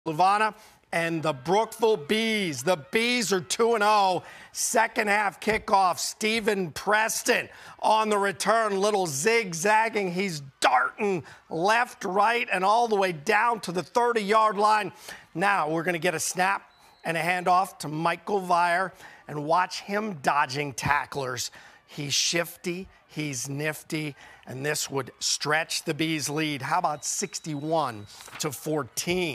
Fluvanna and the Brookeville Bees. The Bees are 2-0. Second half kickoff. Stephen Preston on the return. Little zigzagging. He's darting left, right, and all the way down to the 30-yard line. Now we're going to get a snap and a handoff to Michael Vire and watch him dodging tacklers. He's shifty, he's nifty, and this would stretch the Bees' lead. How about 61-14?